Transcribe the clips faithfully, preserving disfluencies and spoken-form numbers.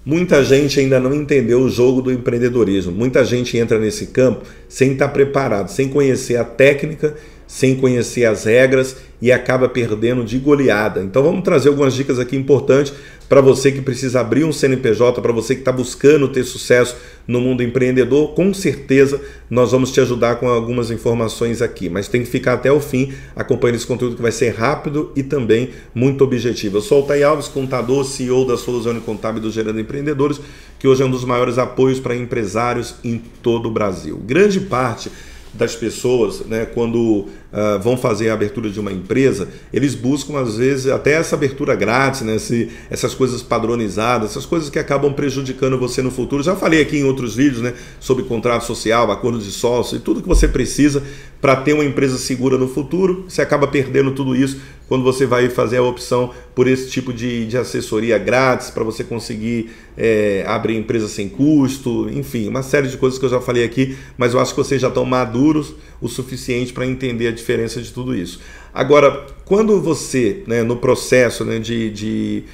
Muita gente ainda não entendeu o jogo do empreendedorismo. Muita gente entra nesse campo sem estar preparado, sem conhecer a técnica, sem conhecer as regras e acaba perdendo de goleada. Então vamos trazer algumas dicas aqui importantes para você que precisa abrir um C N P J, para você que está buscando ter sucesso no mundo empreendedor. Com certeza nós vamos te ajudar com algumas informações aqui, mas tem que ficar até o fim acompanhando esse conteúdo que vai ser rápido e também muito objetivo. Eu sou o Altair Alves, contador, C E O da Soluzione Contábil do Gerando Empreendedores, que hoje é um dos maiores apoios para empresários em todo o Brasil. Grande parte das pessoas, né, quando uh, vão fazer a abertura de uma empresa, eles buscam às vezes até essa abertura grátis, né, esse, essas coisas padronizadas, essas coisas que acabam prejudicando você no futuro. Já falei aqui em outros vídeos, né, sobre contrato social, acordo de sócio e tudo que você precisa para ter uma empresa segura no futuro. Você acaba perdendo tudo isso quando você vai fazer a opção por esse tipo de, de assessoria grátis para você conseguir é, abrir empresa sem custo, enfim, uma série de coisas que eu já falei aqui, mas eu acho que vocês já estão maduros o suficiente para entender a diferença de tudo isso. Agora, quando você, né, no processo, né, de, de,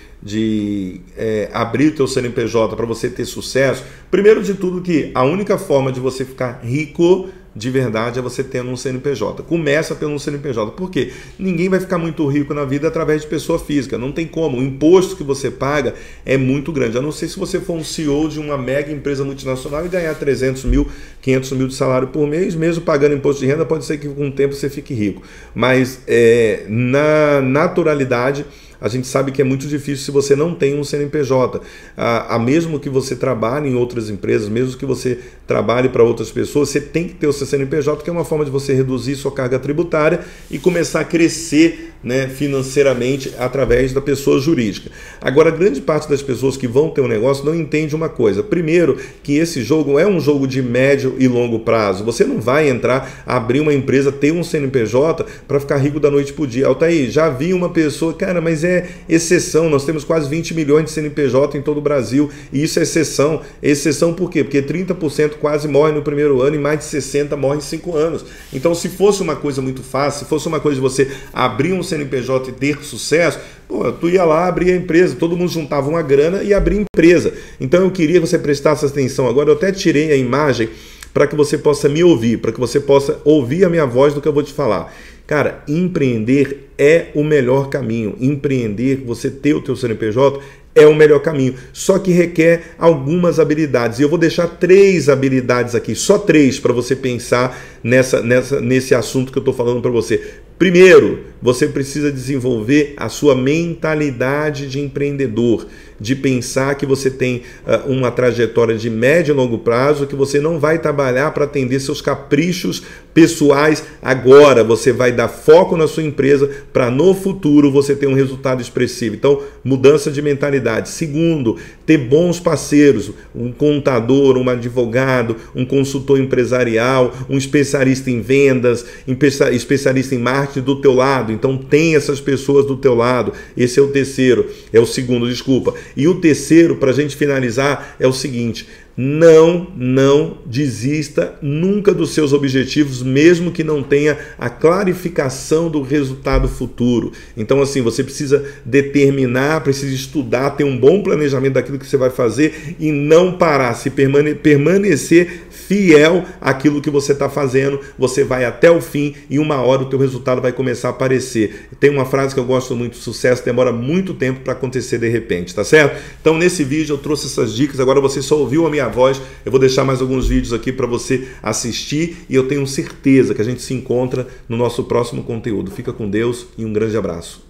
de é, abrir o teu C N P J para você ter sucesso, primeiro de tudo que a única forma de você ficar rico de verdade é você tendo um C N P J. Começa pelo um C N P J. Por quê? Ninguém vai ficar muito rico na vida através de pessoa física. Não tem como. O imposto que você paga é muito grande. A não ser se você for um C E O de uma mega empresa multinacional e ganhar trezentos mil, quinhentos mil de salário por mês, mesmo pagando imposto de renda, pode ser que com o tempo você fique rico. Mas é, na naturalidade, a gente sabe que é muito difícil se você não tem um C N P J. A, a mesmo que você trabalhe em outras empresas, mesmo que você trabalhe para outras pessoas, você tem que ter o seu C N P J, que é uma forma de você reduzir sua carga tributária e começar a crescer, né, financeiramente através da pessoa jurídica. Agora, grande parte das pessoas que vão ter um negócio não entende uma coisa. Primeiro, que esse jogo é um jogo de médio e longo prazo. Você não vai entrar, abrir uma empresa, ter um C N P J para ficar rico da noite para o dia. Altair, já vi uma pessoa, cara, mas é exceção. Nós temos quase vinte milhões de C N P J em todo o Brasil e isso é exceção. Exceção por quê? Porque trinta por cento quase morre no primeiro ano e mais de sessenta por cento morre em cinco anos. Então, se fosse uma coisa muito fácil, se fosse uma coisa de você abrir um C N P J e ter sucesso, pô, tu ia lá, abrir a empresa, todo mundo juntava uma grana e abria empresa. Então eu queria que você prestasse atenção agora. Eu até tirei a imagem para que você possa me ouvir, para que você possa ouvir a minha voz do que eu vou te falar. Cara, empreender é o melhor caminho. Empreender, você ter o teu C N P J é o melhor caminho, só que requer algumas habilidades. E eu vou deixar três habilidades aqui, só três, para você pensar nessa, nessa, nesse assunto que eu estou falando para você. Primeiro, você precisa desenvolver a sua mentalidade de empreendedor, de pensar que você tem uh, uma trajetória de médio e longo prazo, que você não vai trabalhar para atender seus caprichos pessoais agora. Você vai dar foco na sua empresa para no futuro você ter um resultado expressivo. Então, mudança de mentalidade. Segundo, ter bons parceiros, um contador, um advogado, um consultor empresarial, um especialista em vendas, especialista em marketing do teu lado. Então tem essas pessoas do teu lado. Esse é o terceiro, é o segundo, desculpa. E o terceiro, para a gente finalizar, é o seguinte: não, não desista nunca dos seus objetivos, mesmo que não tenha a clarificação do resultado futuro. Então, assim, você precisa determinar, precisa estudar, ter um bom planejamento daquilo que você vai fazer e não parar, se permane- permanecer fiel àquilo que você está fazendo. Você vai até o fim e uma hora o teu resultado vai começar a aparecer. Tem uma frase que eu gosto muito: sucesso demora muito tempo para acontecer de repente, tá certo? Então, nesse vídeo eu trouxe essas dicas. Agora você só ouviu a minha voz, eu vou deixar mais alguns vídeos aqui para você assistir e eu tenho certeza que a gente se encontra no nosso próximo conteúdo. Fica com Deus e um grande abraço.